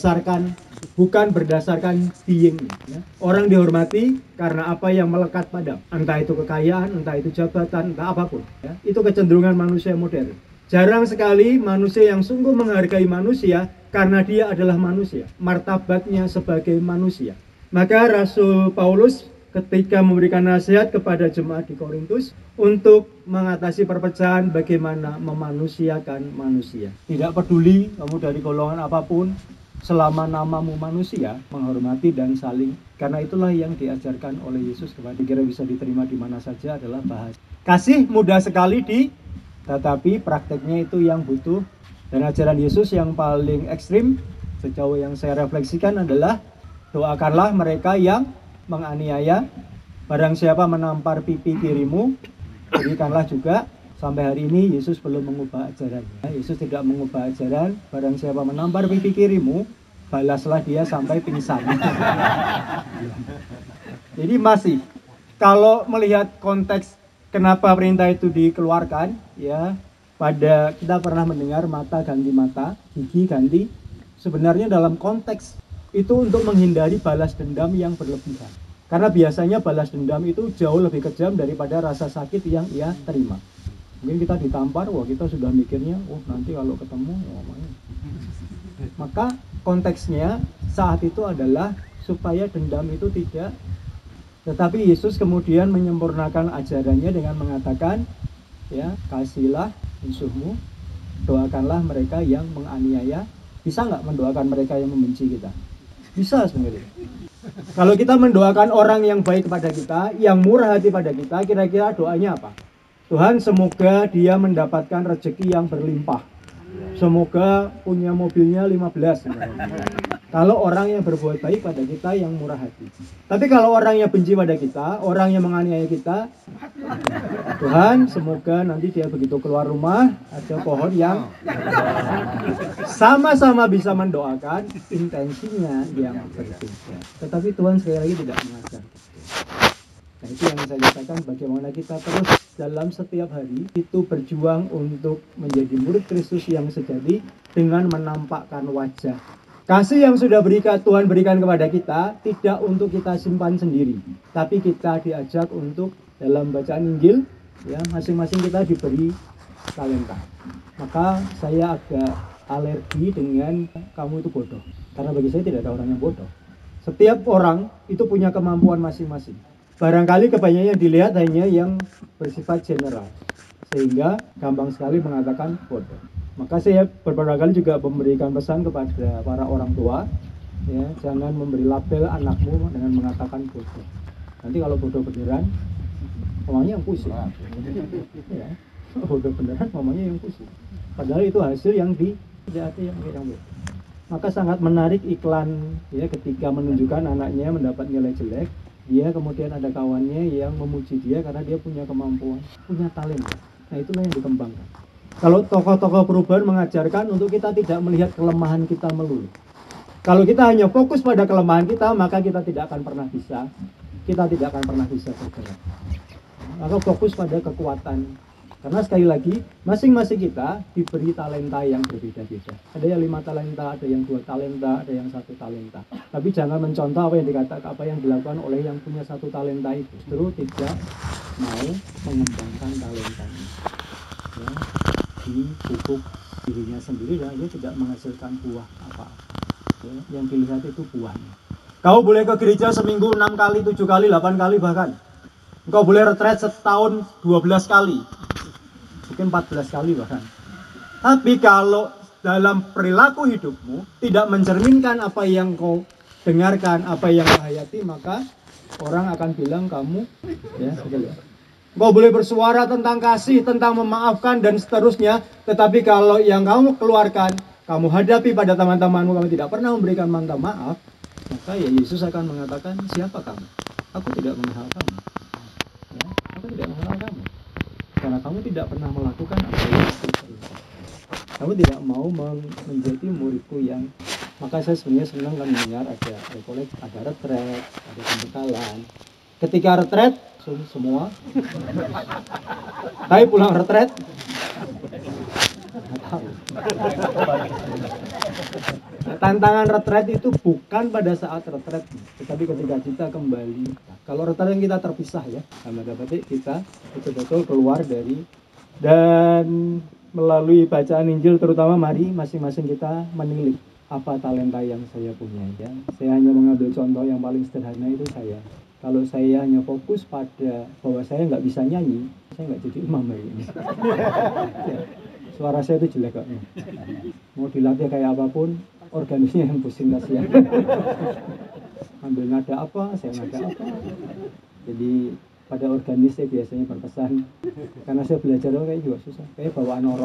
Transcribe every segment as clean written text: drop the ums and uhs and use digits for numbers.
bukan berdasarkan being. Ya. Orang dihormati karena apa yang melekat pada, entah itu kekayaan, entah itu jabatan, entah apapun. Ya. Itu kecenderungan manusia modern. Jarang sekali manusia yang sungguh menghargai manusia karena dia adalah manusia, martabatnya sebagai manusia. Maka Rasul Paulus ketika memberikan nasihat kepada jemaat di Korintus untuk mengatasi perpecahan, bagaimana memanusiakan manusia. Tidak peduli kamu dari golongan apapun, selama namamu manusia, menghormati dan saling. Karena itulah yang diajarkan oleh Yesus kepada kira bisa diterima di mana saja adalah bahasa. Kasih mudah sekali tetapi prakteknya itu yang butuh. Dan ajaran Yesus yang paling ekstrim sejauh yang saya refleksikan adalah doakanlah mereka yang menganiaya, barang siapa menampar pipi kirimu, berikanlah juga. Sampai hari ini Yesus belum mengubah ajarannya. Yesus tidak mengubah ajaran, barang siapa menampar pipi kirimu, balaslah dia sampai pingsan. Jadi masih, kalau melihat konteks kenapa perintah itu dikeluarkan, ya, pada kita pernah mendengar mata ganti mata, gigi ganti. Sebenarnya dalam konteks itu untuk menghindari balas dendam yang berlebihan. Karena biasanya balas dendam itu jauh lebih kejam daripada rasa sakit yang ia terima. Mungkin kita ditampar, wah kita sudah mikirnya, nanti kalau ketemu, maka konteksnya saat itu adalah supaya dendam itu tidak. Tetapi Yesus kemudian menyempurnakan ajarannya dengan mengatakan, ya, kasihlah musuhmu, doakanlah mereka yang menganiaya. Bisa nggak mendoakan mereka yang membenci kita? Bisa sebenarnya. Kalau kita mendoakan orang yang baik kepada kita, yang murah hati pada kita, kira-kira doanya apa? Tuhan, semoga dia mendapatkan rezeki yang berlimpah. Semoga punya mobilnya 15. Kalau orang yang berbuat baik pada kita yang murah hati. Tapi kalau orang yang benci pada kita, orang yang menganiaya kita, Tuhan, semoga nanti dia begitu keluar rumah ada pohon yang sama-sama bisa mendoakan, intensinya yang berbeda. Tetapi Tuhan sekali lagi tidak mengajar. Nah, itu yang saya katakan, bagaimana kita terus dalam setiap hari itu berjuang untuk menjadi murid Kristus yang sejati dengan menampakkan wajah. Kasih yang sudah Tuhan berikan kepada kita tidak untuk kita simpan sendiri, tapi kita diajak untuk dalam bacaan Injil, ya, masing-masing kita diberi talenta. Maka saya agak alergi dengan kamu itu bodoh, karena bagi saya tidak ada orang yang bodoh. Setiap orang itu punya kemampuan masing-masing. Barangkali kebanyakan yang dilihat hanya yang bersifat general, sehingga gampang sekali mengatakan bodoh. Maka saya beberapa kali juga memberikan pesan kepada para orang tua, ya, jangan memberi label anakmu dengan mengatakan bodoh. Nanti kalau bodoh beneran, mamanya yang pusing. Ya, bodoh beneran, mamanya yang pusing. Padahal itu hasil yang tidak ada yang bodoh. Maka sangat menarik iklan, ya, ketika menunjukkan anaknya mendapat nilai jelek, dia kemudian ada kawannya yang memuji dia karena dia punya kemampuan, punya talenta. Nah, itulah yang dikembangkan. Kalau tokoh-tokoh perubahan mengajarkan untuk kita tidak melihat kelemahan kita melulu. Kalau kita hanya fokus pada kelemahan kita, maka kita tidak akan pernah bisa bergerak. Maka fokus pada kekuatan. Karena sekali lagi, masing-masing kita diberi talenta yang berbeda-beda. Ada yang 5 talenta, ada yang 2 talenta, ada yang 1 talenta. Tapi jangan mencontoh apa yang dilakukan oleh yang punya 1 talenta itu. Justru tidak mau mengembangkan talentanya. Ya, di pupuk dirinya sendiri dan dia tidak menghasilkan buah apa-apa. Ya, yang dilihat itu buahnya. Kau boleh ke gereja seminggu 6 kali, 7 kali, 8 kali bahkan. Engkau boleh retret setahun 12 kali. Mungkin 14 kali bahkan. Tapi kalau dalam perilaku hidupmu tidak mencerminkan apa yang kau dengarkan, apa yang kau hayati, maka orang akan bilang kamu, ya, kau boleh bersuara tentang kasih, tentang memaafkan dan seterusnya, tetapi kalau yang kamu keluarkan, kamu hadapi pada teman-temanmu, kamu tidak pernah memberikan minta maaf, maka ya Yesus akan mengatakan, siapa kamu? Aku tidak mengenal kamu. Ya, aku tidak mengenal kamu. Karena kamu tidak pernah melakukan apa yang aku perintahkan. Kamu tidak mau menjadi muridku yang. Maka saya sebenarnya senang kan mendengar ada rekolek, ada retret, ada pembekalan. Ketika retret semua, tapi pulang retret nggak tantangan retret itu bukan pada saat retret, tetapi ketika kita kembali. Kalau retret yang kita terpisah ya, sama dapat kita betul-betul keluar dari, dan melalui bacaan Injil terutama, mari masing-masing kita menilik apa talenta yang saya punya ya. Saya hanya mengambil contoh yang paling sederhana itu saya. Kalau saya hanya fokus pada bahwa saya nggak bisa nyanyi, saya nggak jadi imam hari ini. Ya, suara saya itu jelek kok. Mau dilatih kayak apapun, organisnya yang pusing kasihan. Ambil nada apa, saya nada apa. Jadi pada organis saya biasanya berpesan, karena saya belajar kayak juga susah, kayak bawaan orok.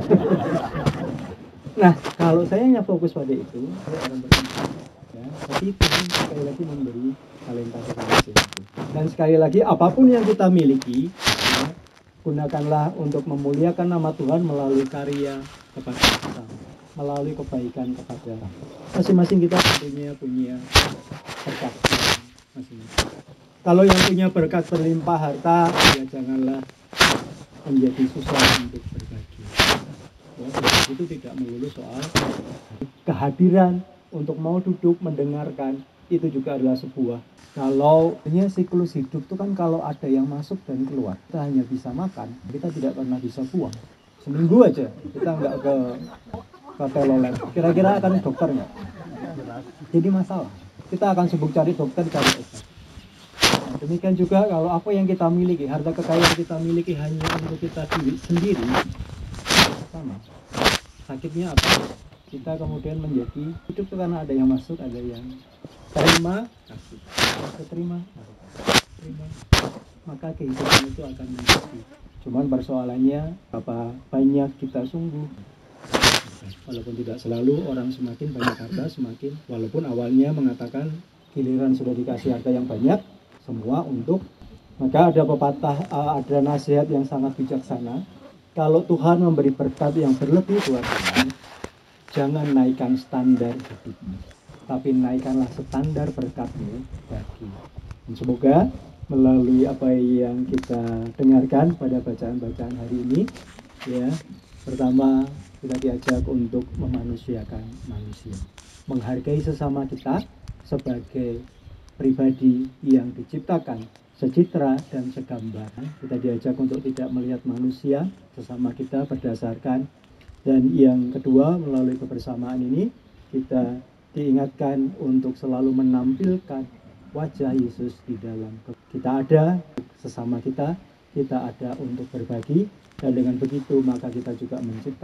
Nah, kalau saya hanya fokus pada itu, saya akan berkembang. Ya, tapi Tuhan sekali lagi memberi talenta kita masing-masing. Dan sekali lagi, apapun yang kita miliki, ya, gunakanlah untuk memuliakan nama Tuhan melalui karya kepada kita, melalui kebaikan kepada masing-masing kita punya berkat masing-masing. Kalau yang punya berkat berlimpah harta, ya janganlah menjadi susah untuk berbagi. Ya, itu tidak melulu soal kehadiran untuk mau duduk mendengarkan, itu juga adalah sebuah. Kalau siklus hidup itu kan kalau ada yang masuk dan keluar, kita hanya bisa makan, kita tidak pernah bisa buang. Seminggu aja kita nggak ke telolet, kira-kira akan dokter nggak? Jadi masalah. Kita akan sibuk cari dokter, cari obat. Nah, demikian juga kalau apa yang kita miliki, harta kekayaan kita miliki hanya untuk kita sendiri, sama. Sakitnya apa? Kita kemudian menjadi hidup itu karena ada yang masuk, ada yang terima, kasih, terima, maka kehidupan itu akan menjadi. Cuman persoalannya apa banyak kita sungguh. Walaupun tidak selalu orang semakin banyak harta semakin, walaupun awalnya mengatakan giliran sudah dikasih harta yang banyak semua untuk, maka ada pepatah, ada nasihat yang sangat bijaksana. Kalau Tuhan memberi berkat yang berlebih buat kamu, jangan naikkan standar hidupmu, tapi naikkanlah standar berkatmu bagi. Dan semoga melalui apa yang kita dengarkan pada bacaan-bacaan hari ini, ya, pertama kita diajak untuk memanusiakan manusia, menghargai sesama kita sebagai pribadi yang diciptakan secitra dan segambar. Kita diajak untuk tidak melihat manusia sesama kita berdasarkan. Dan yang kedua, melalui kebersamaan ini kita diingatkan untuk selalu menampilkan wajah Yesus di dalam kita. Ada sesama kita ada untuk berbagi, dan dengan begitu maka kita juga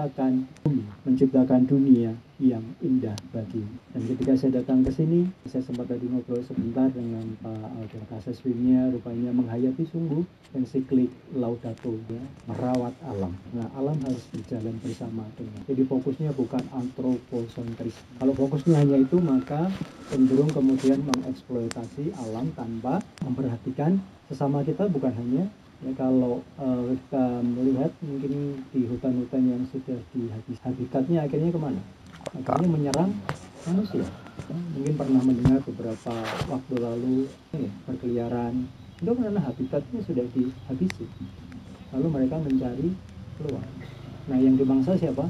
menciptakan dunia yang indah bagi. Dan ketika saya datang ke sini, saya sempat tadi ngobrol sebentar dengan Pak Aldo Kaseswimnya, rupanya menghayati sungguh ensiklik Laudato, ya, merawat alam. Nah, alam harus berjalan bersama dengan. Jadi fokusnya bukan antroposentris. Kalau fokusnya hanya itu, maka cenderung kemudian mengeksploitasi alam tanpa memperhatikan sesama kita. Bukan hanya ya, kalau kita melihat mungkin di hutan-hutan yang sudah dihabis habitatnya, akhirnya kemana? Akhirnya menyerang manusia. Mungkin pernah mendengar beberapa waktu lalu berkeliaran, itu karena habitatnya sudah dihabisi, lalu mereka mencari keluar. Nah, yang dimangsa siapa?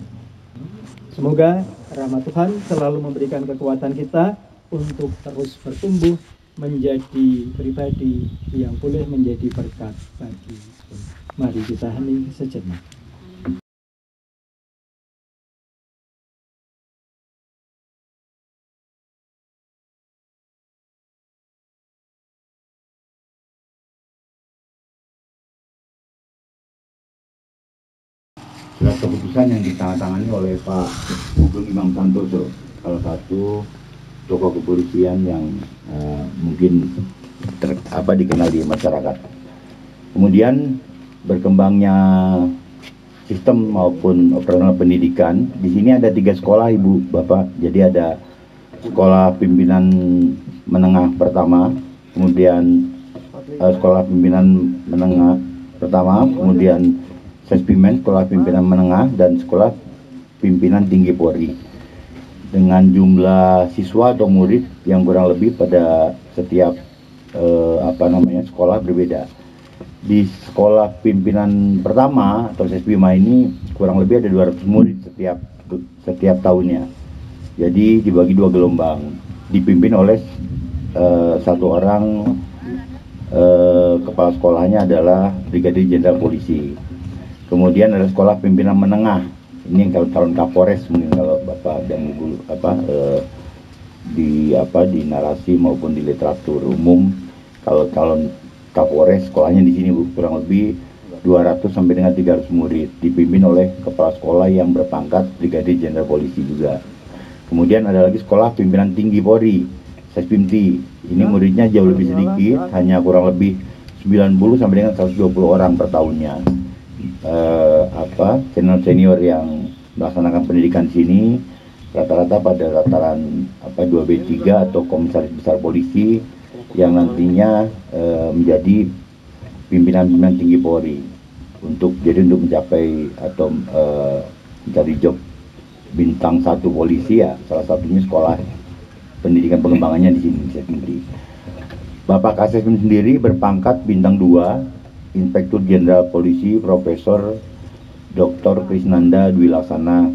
Semoga rahmat Tuhan selalu memberikan kekuatan kita untuk terus bertumbuh menjadi pribadi yang boleh menjadi berkat bagi. Mari kita hening sejenak. Surat keputusan yang ditandatangani oleh Pak Sugeng Imam Santoso, salah satu tokoh kepolisian yang mungkin dikenal di masyarakat. Kemudian berkembangnya sistem maupun operasional pendidikan. Di sini ada 3 sekolah, Ibu Bapak. Jadi ada sekolah pimpinan menengah pertama, kemudian sekolah pimpinan menengah pertama, kemudian Sespimen, sekolah pimpinan menengah, dan sekolah pimpinan tinggi Polri, dengan jumlah siswa atau murid yang kurang lebih pada setiap sekolah berbeda. Di sekolah pimpinan pertama atau Sespima ini kurang lebih ada 200 murid setiap tahunnya. Jadi dibagi 2 gelombang, dipimpin oleh satu orang, kepala sekolahnya adalah Brigadir Jenderal Polisi. Kemudian ada sekolah pimpinan menengah, ini yang kalau calon Kapolres mungkin kalau Bapak dan Ibu di narasi maupun di literatur umum, kalau calon Kapolres sekolahnya di sini Bu, kurang lebih 200 sampai dengan 300 murid, dipimpin oleh kepala sekolah yang berpangkat Brigadir Jenderal Polisi juga. Kemudian ada lagi sekolah pimpinan tinggi Polri, Sespimti. Ini muridnya jauh lebih sedikit, hanya kurang lebih 90 sampai dengan 120 orang per tahunnya. Senior yang melaksanakan pendidikan di sini rata-rata pada tataran 2B3 atau komisaris besar polisi yang nantinya menjadi pimpinan-pimpinan tinggi Polri untuk mencapai atau mencari job bintang 1 polisi, ya salah satunya sekolah pendidikan pengembangannya di sini sendiri. Bapak Kasesbim sendiri berpangkat bintang 2, Inspektur Jenderal Polisi Profesor Dr. Krisnanda Dwi Laksana.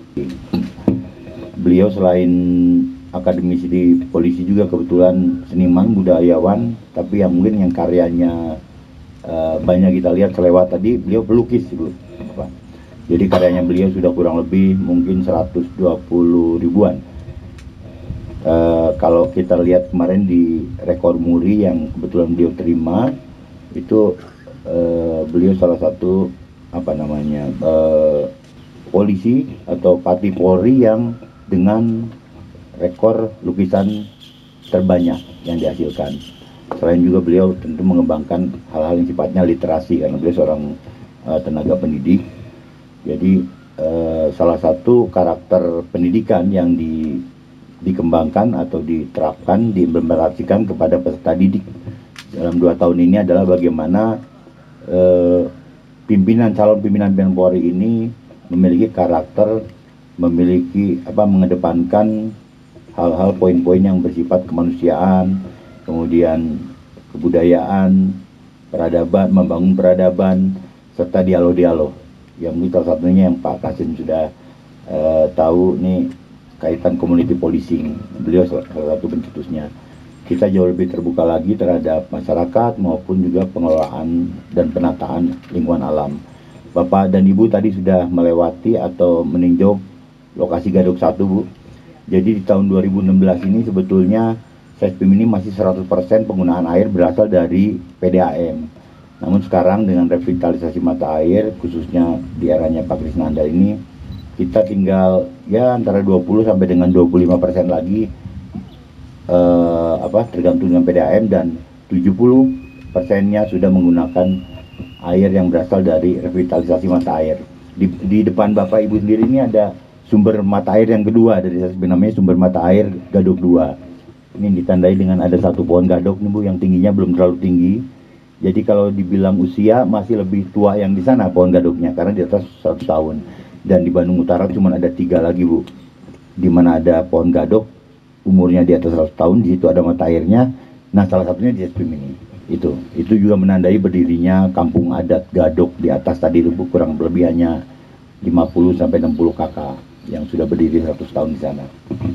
Beliau selain akademisi di polisi juga kebetulan seniman budayawan, tapi yang mungkin yang karyanya banyak kita lihat selewat tadi, beliau pelukis dulu. Jadi karyanya beliau sudah kurang lebih mungkin 120 ribuan. Kalau kita lihat kemarin di rekor muri yang kebetulan beliau terima, itu beliau salah satu polisi atau Pati Polri yang dengan rekor lukisan terbanyak yang dihasilkan. Selain juga beliau tentu mengembangkan hal-hal yang sifatnya literasi, karena beliau seorang tenaga pendidik. Jadi salah satu karakter pendidikan yang dikembangkan atau diterapkan, diimplementasikan kepada peserta didik dalam 2 tahun ini adalah bagaimana calon pimpinan Polri ini memiliki karakter, mengedepankan hal-hal poin-poin yang bersifat kemanusiaan, kemudian kebudayaan, peradaban, membangun peradaban, serta dialog-dialog. Yang mungkin salah satunya yang Pak Kasim sudah tahu nih, kaitan community policing. Beliau salah satu pencetusnya. Kita jauh lebih terbuka lagi terhadap masyarakat maupun juga pengelolaan dan penataan lingkungan alam. Bapak dan Ibu tadi sudah melewati atau meninjau lokasi Gadok 1, Bu. Jadi di tahun 2016 ini sebetulnya Sespim ini masih 100% penggunaan air berasal dari PDAM. Namun sekarang dengan revitalisasi mata air, khususnya di eranya Pak Krisnanda ini, kita tinggal ya antara 20 sampai dengan 25% lagi tergantung dengan PDAM, dan 70%-nya sudah menggunakan air yang berasal dari revitalisasi mata air. Di depan Bapak Ibu sendiri ini ada sumber mata air yang kedua dari Sespim, namanya sumber mata air Gadok 2. Ini ditandai dengan ada 1 pohon gadok nih Bu, yang tingginya belum terlalu tinggi. Jadi kalau dibilang usia masih lebih tua yang di sana pohon gadoknya, karena di atas 100 tahun. Dan di Bandung Utara cuma ada 3 lagi Bu, di mana ada pohon gadok umurnya di atas 100 tahun, di situ ada mata airnya. Nah salah satunya di Sespim ini. Itu juga menandai berdirinya kampung adat Gadok di atas tadi itu Bu, kurang lebih hanya 50 sampai 60 kakak yang sudah berdiri 100 tahun di sana.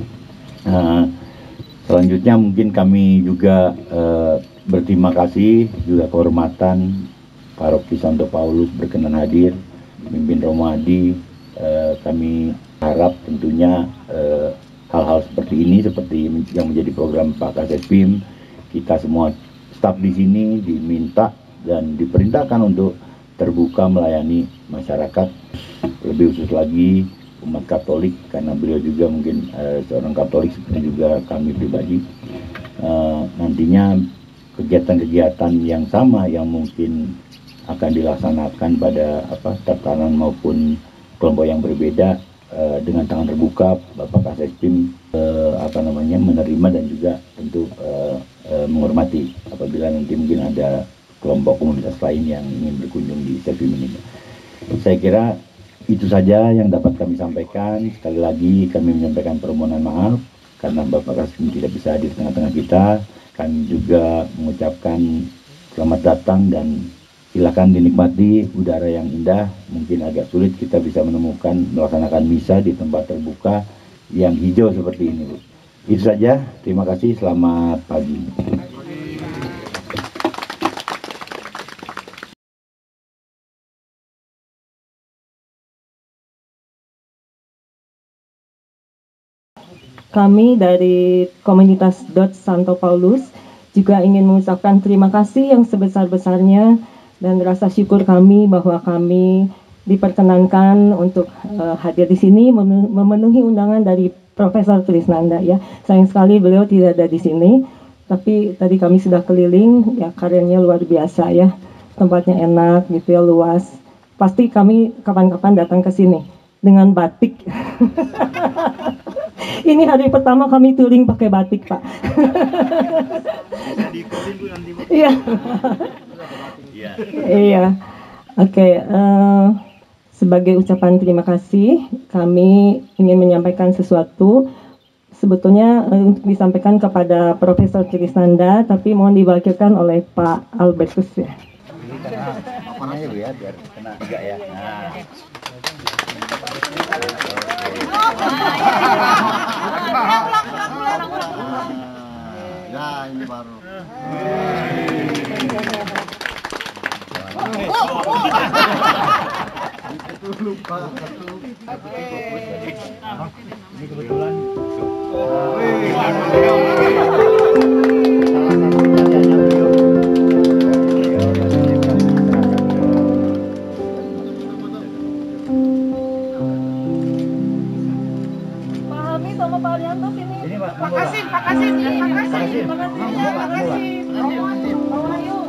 Selanjutnya mungkin kami juga berterima kasih, juga kehormatan Paroki Santo Paulus berkenan hadir, Mimpin Romo Hadi. Kami harap tentunya hal-hal seperti ini, seperti yang menjadi program Pak Kasespim, kita semua staf di sini diminta dan diperintahkan untuk terbuka melayani masyarakat, lebih khusus lagi umat Katolik, karena beliau juga mungkin seorang Katolik seperti juga kami pribadi. Nantinya kegiatan-kegiatan yang sama yang mungkin akan dilaksanakan pada tatanan maupun kelompok yang berbeda, dengan tangan terbuka Bapak Kasespim menerima dan juga tentu menghormati apabila nanti mungkin ada kelompok komunitas lain yang ingin berkunjung di Sespim ini. Saya kira itu saja yang dapat kami sampaikan. Sekali lagi kami menyampaikan permohonan maaf karena Bapak Kasespim tidak bisa hadir di tengah-tengah kita. Kami juga mengucapkan selamat datang dan silakan dinikmati udara yang indah. Mungkin agak sulit kita bisa melaksanakan misa di tempat terbuka, yang hijau seperti ini, Bu. Itu saja, terima kasih, selamat pagi. Kami dari komunitas Dot Santo Paulus juga ingin mengucapkan terima kasih yang sebesar-besarnya dan rasa syukur kami bahwa kami diperkenankan untuk hadir di sini memenuhi undangan dari Profesor Trisnanda ya. Sayang sekali beliau tidak ada di sini, tapi tadi kami sudah keliling ya, karyanya luar biasa ya. Tempatnya enak gitu ya, luas. Pasti kami kapan-kapan datang ke sini dengan batik. Ini hari pertama kami touring pakai batik, Pak. Iya. Iya. Oke. Sebagai ucapan terima kasih, kami ingin menyampaikan sesuatu. Sebetulnya untuk disampaikan kepada Profesor Trisnanda, tapi mohon diwakilkan oleh Pak Albertus ya. Mana ya, Bu, ya, biar kena juga ya. Nah. Ya, ini baru. Itu lupa satu. Ini kebetulan. Sama Pak Arianto sini. Pak Kasim. Bawa yuk.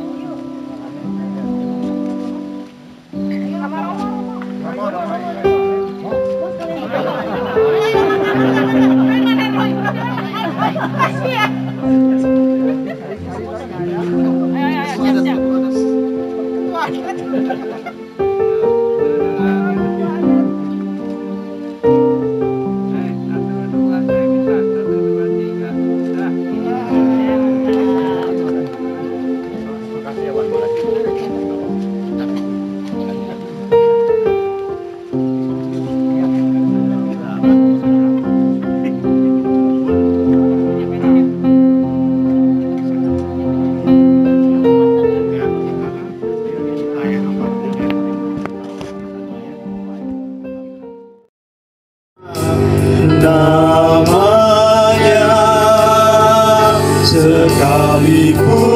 Namanya sekalipun